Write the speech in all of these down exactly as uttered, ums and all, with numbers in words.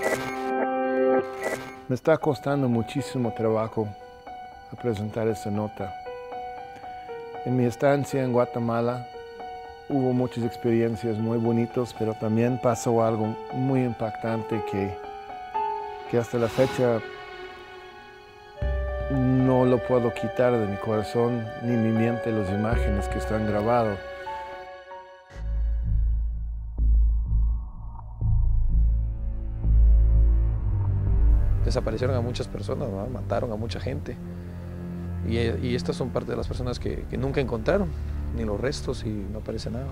Me está costando muchísimo trabajo a presentar esta nota. En mi estancia en Guatemala hubo muchas experiencias muy bonitas, pero también pasó algo muy impactante que, que hasta la fecha no lo puedo quitar de mi corazón ni mi mente las imágenes que están grabadas. Desaparecieron a muchas personas, ¿no? Mataron a mucha gente. Y, y estas son parte de las personas que, que nunca encontraron, ni los restos, y no aparece nada.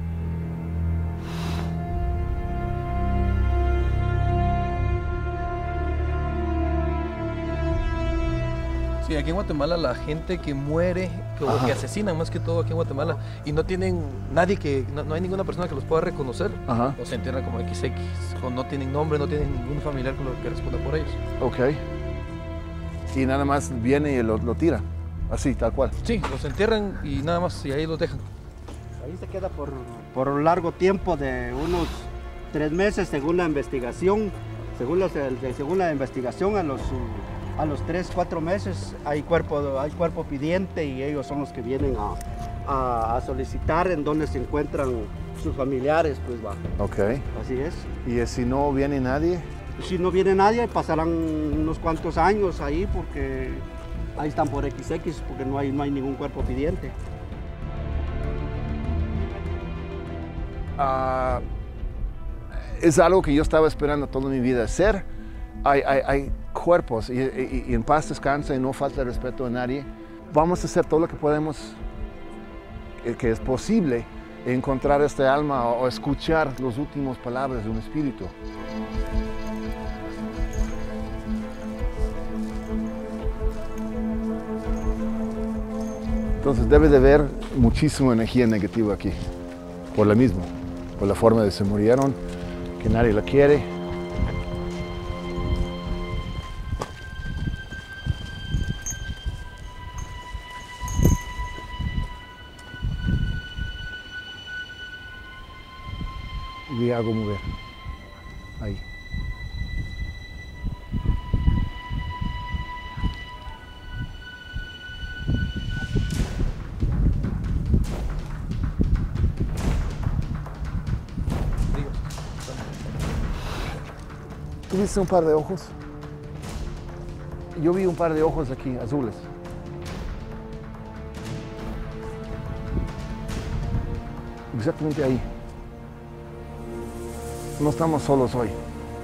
Sí, aquí en Guatemala la gente que muere, que, o que asesinan más que todo aquí en Guatemala, y no tienen nadie que, no, no hay ninguna persona que los pueda reconocer, Ajá. o se entierran como equis equis, o no tienen nombre, no tienen ningún familiar con lo que responda por ellos. Ok. Y nada más viene y lo, lo tira, así, tal cual. Sí, los entierran y nada más, y ahí los dejan. Ahí se queda por, por un largo tiempo de unos tres meses según la investigación. Según, los, según la investigación, a los, a los tres, cuatro meses hay cuerpo, hay cuerpo pidiente y ellos son los que vienen a, a, a solicitar en dónde se encuentran sus familiares, pues va. Ok. Así es. ¿Y si no viene nadie? Si no viene nadie, pasarán unos cuantos años ahí porque ahí están por equis equis, porque no hay, no hay ningún cuerpo pidiente. Uh, es algo que yo estaba esperando toda mi vida hacer. Hay, hay, hay cuerpos y, y, y en paz descansa y no falta respeto a nadie. Vamos a hacer todo lo que podemos, que es posible, encontrar este alma o escuchar las últimas palabras de un espíritu. Entonces debe de haber muchísima energía negativa aquí, por la misma, por la forma de que se murieron, que nadie la quiere. Y hago mover, ahí. ¿Tú viste un par de ojos? Yo vi un par de ojos aquí, azules. Exactamente ahí. No estamos solos hoy.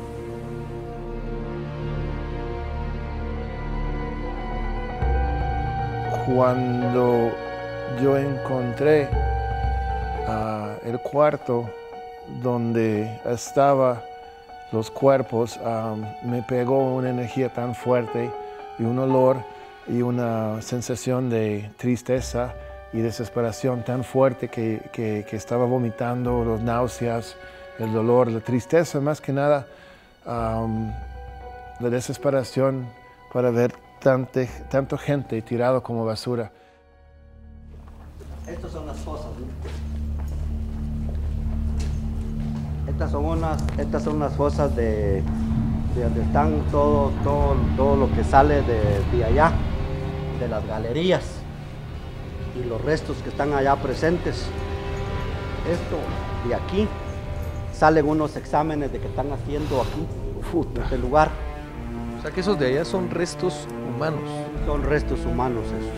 Cuando yo encontré uh, el cuarto donde estaban los cuerpos, um, me pegó una energía tan fuerte y un olor y una sensación de tristeza y desesperación tan fuerte que, que, que estaba vomitando, las náuseas, el dolor, la tristeza, más que nada, um, la desesperación para ver tanta, tanta gente tirado como basura. Estas son las fosas, ¿no? Estas son unas, estas son las fosas de, de donde están todo, todo, todo lo que sale de, de allá, de las galerías y los restos que están allá presentes. Esto de aquí salen unos exámenes de que están haciendo aquí, en este lugar. O sea que esos de allá son restos humanos. Son restos humanos esos.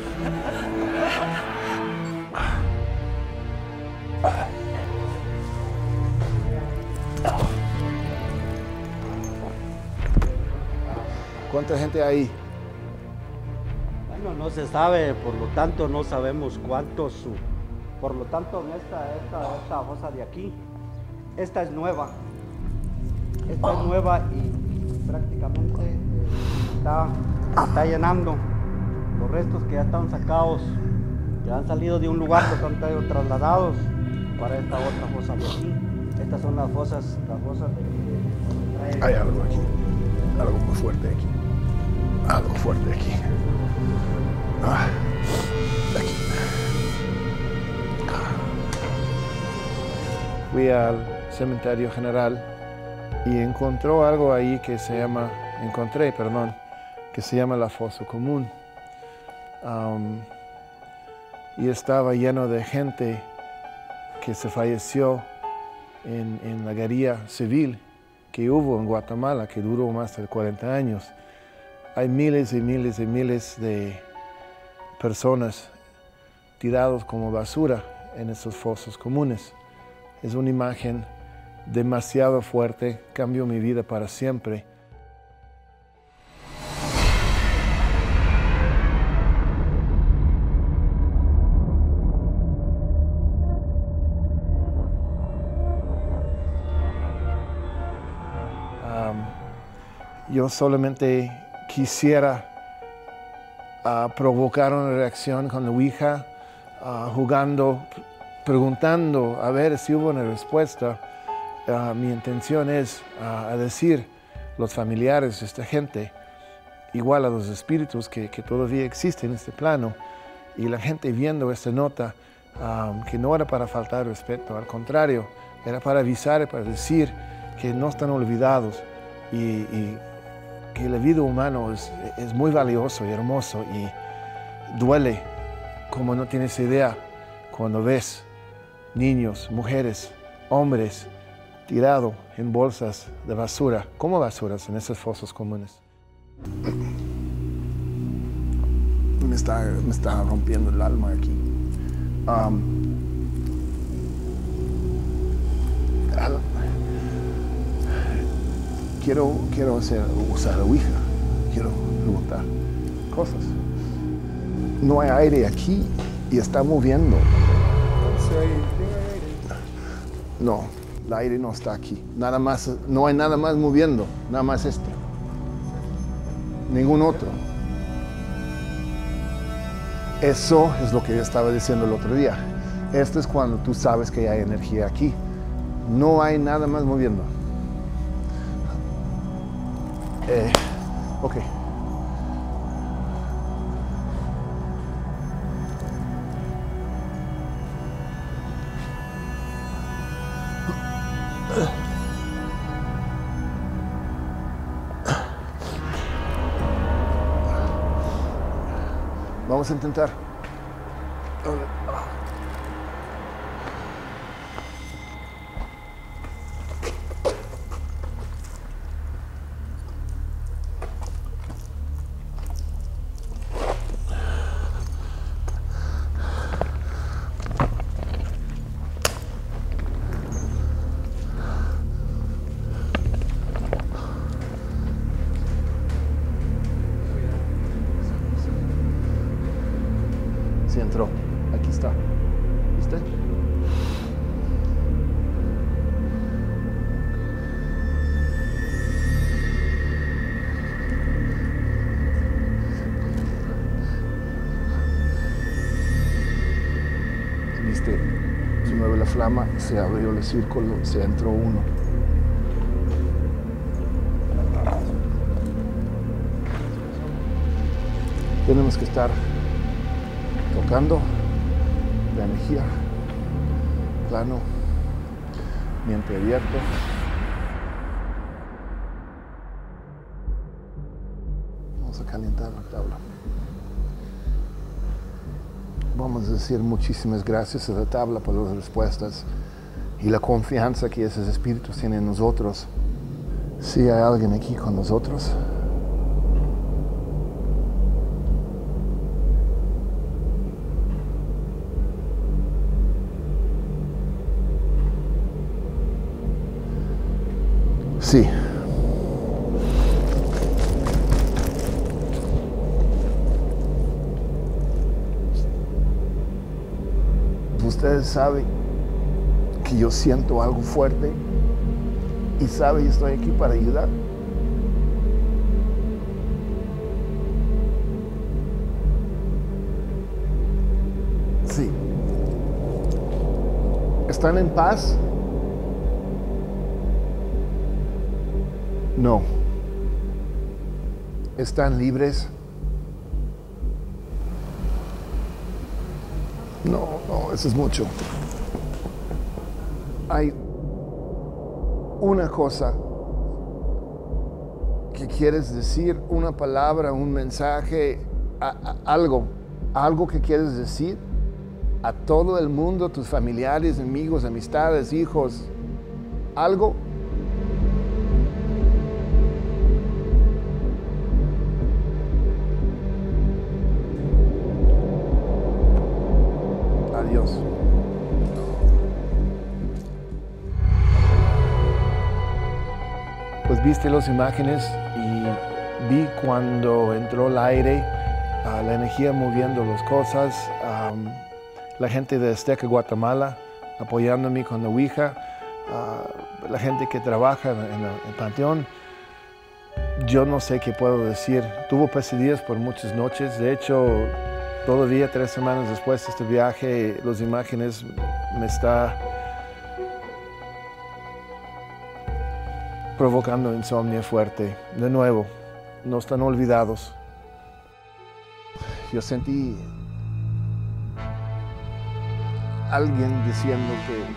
¿Cuánta gente hay ahí? Bueno, no se sabe, por lo tanto no sabemos cuántos. Por lo tanto, en esta, esta, esta fosa de aquí, esta es nueva. Esta es nueva y prácticamente eh, está, está llenando. Los restos que ya están sacados, que han salido de un lugar, los han traído trasladados para esta otra fosa de aquí. Estas son las fosas, las fosas de que hay algo aquí, algo muy fuerte aquí, algo fuerte aquí. Ah, aquí. Fui al cementerio general y encontró algo ahí que se llama, encontré, perdón, que se llama la fosa común. Um, y estaba lleno de gente que se falleció en, en la guerrilla civil que hubo en Guatemala, que duró más de cuarenta años. Hay miles y miles y miles de personas tirados como basura en esos fosos comunes. Es una imagen demasiado fuerte, cambió mi vida para siempre. Um, yo solamente quisiera uh, provocar una reacción con la Ouija, uh, jugando, preguntando a ver si hubo una respuesta. Uh, mi intención es uh, a decir los familiares de esta gente, igual a los espíritus que, que todavía existen en este plano, y la gente viendo esta nota, um, que no era para faltar respeto, al contrario, era para avisar, para decir que no están olvidados y, y que la vida humana es, es muy valioso y hermoso, y duele como no tienes idea cuando ves niños, mujeres, hombres tirados en bolsas de basura, como basuras en esos fosos comunes. Me está, me está rompiendo el alma aquí. Um, quiero, quiero hacer, usar la Ouija, quiero preguntar cosas. No hay aire aquí y está moviendo. No, el aire no está aquí. Nada más, no hay nada más moviendo, nada más este. Ningún otro. Eso es lo que yo estaba diciendo el otro día. Esto es cuando tú sabes que hay energía aquí. No hay nada más moviendo. Eh, ok. Vamos a intentar. Sí entró. Aquí está. ¿Viste? ¿Viste? Se mueve la flama, se abrió el círculo, se entró uno. Tenemos que estar tocando la energía, plano, mente abierto. Vamos a calentar la tabla. Vamos a decir muchísimas gracias a la tabla por las respuestas y la confianza que esos espíritus tienen en nosotros. Si hay alguien aquí con nosotros, sí. Ustedes saben que yo siento algo fuerte y saben que estoy aquí para ayudar. Sí. ¿Están en paz? No. ¿Están libres? No, no, eso es mucho. Hay una cosa que quieres decir, una palabra, un mensaje, a, a, algo, algo que quieres decir a todo el mundo, tus familiares, amigos, amistades, hijos, algo. Adiós. Pues viste las imágenes y vi cuando entró el aire, uh, la energía moviendo las cosas, um, la gente de Azteca, Guatemala, apoyándome con la Ouija, uh, la gente que trabaja en, en el Panteón. Yo no sé qué puedo decir. Tuve pesadillas por muchas noches. De hecho, todavía tres semanas después de este viaje, las imágenes me están provocando insomnio fuerte. De nuevo, no están olvidados. Yo sentí alguien diciendo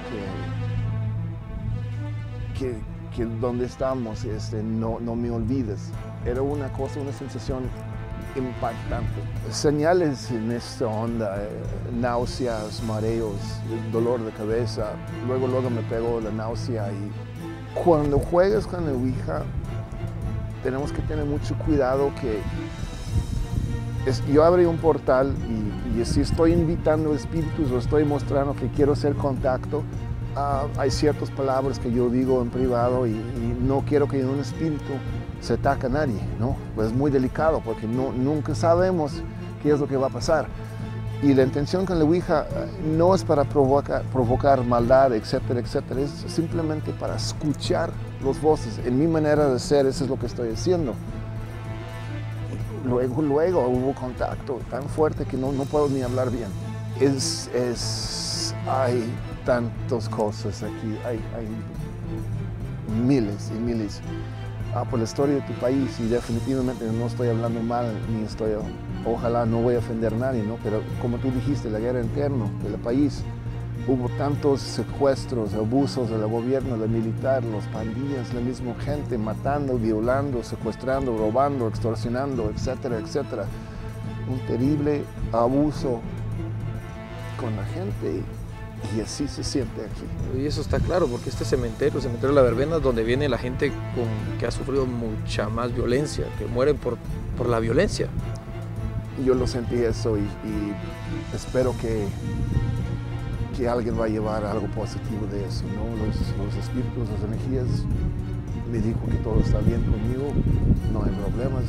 que, que, que, que donde estamos, este, no, no me olvides. Era una cosa, una sensación impactante. Señales en esta onda, eh, náuseas, mareos, dolor de cabeza. Luego, luego me pegó la náusea. Y cuando juegas con la Ouija, tenemos que tener mucho cuidado que es, yo abrí un portal y, y si estoy invitando espíritus o estoy mostrando que quiero hacer contacto, uh, hay ciertas palabras que yo digo en privado y, y no quiero que un espíritu se ataque a nadie, ¿no? Pues es muy delicado porque no, nunca sabemos qué es lo que va a pasar. Y la intención con la Ouija no es para provocar, provocar maldad, etcétera, etcétera. Es simplemente para escuchar las voces. En mi manera de ser, eso es lo que estoy haciendo. Luego, luego hubo contacto tan fuerte que no, no puedo ni hablar bien. Es, es, hay tantas cosas aquí, hay, hay miles y miles. Ah, por la historia de tu país, y definitivamente no estoy hablando mal, ni estoy, ojalá no voy a ofender a nadie, ¿no? Pero como tú dijiste, la guerra interna del país, hubo tantos secuestros, abusos del gobierno, del militar, los pandillas, la misma gente matando, violando, secuestrando, robando, extorsionando, etcétera, etcétera. Un terrible abuso con la gente. Y así se siente aquí. Y eso está claro, porque este cementerio, el cementerio de la Verbena, es donde viene la gente con, que ha sufrido mucha más violencia, que mueren por, por la violencia. Yo lo sentí eso y, y espero que, que alguien va a llevar algo positivo de eso, ¿no? Los, los espíritus, las energías, me dijo que todo está bien conmigo, no hay problemas.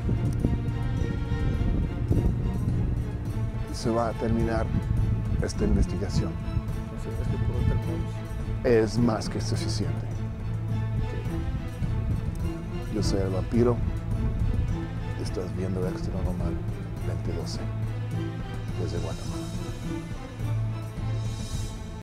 Se va a terminar esta investigación. Es más que suficiente. Yo soy el vampiro. Estás viendo Extra Normal veinte doce desde Guatemala.